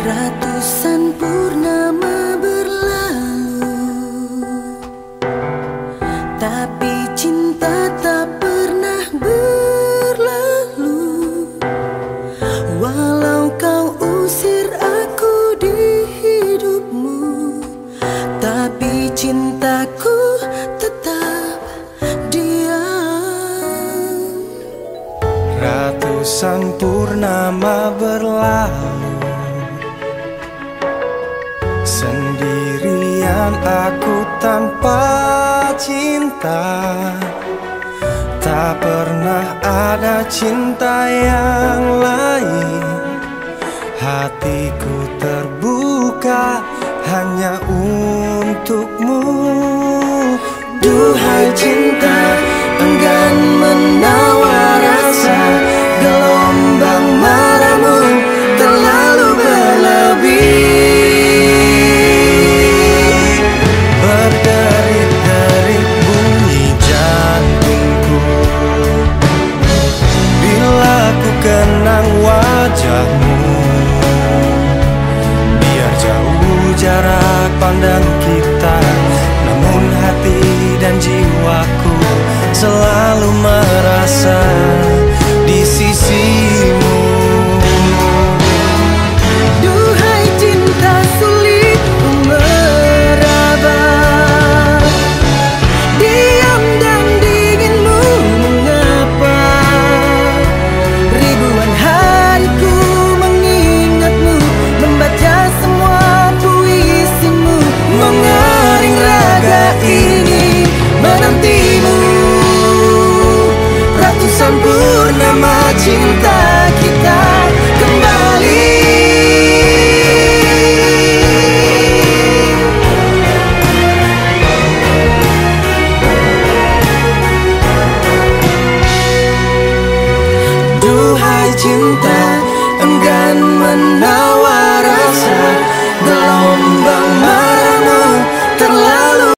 Ratusan purnama berlalu, tapi cinta tak pernah berlalu. Walau kau usir aku di hidupmu, tapi cintaku tetap diam. Ratusan purnama berlalu, sendirian aku tanpa cinta. Tak pernah ada cinta yang lain. Hatiku terbuka hanya untukmu. Duhai cinta, enggan menawar rasa. Gelombang marahmu terlalu berlebih. Berderit-derit bunyi jantungku bila ku kenang wajahmu. Biar jauh jarak pandang kita, namun hati dan jiwaku selalu merasa di sisimu. Duhai cinta, sulit meraba. Diam dan dinginmu mengapa? Ribuan hariku mengingatmu, membaca semua puisimu. Mengering raga ini menantimu. Ratusan purnama cinta kita kembali. Duhai cinta, enggan menang.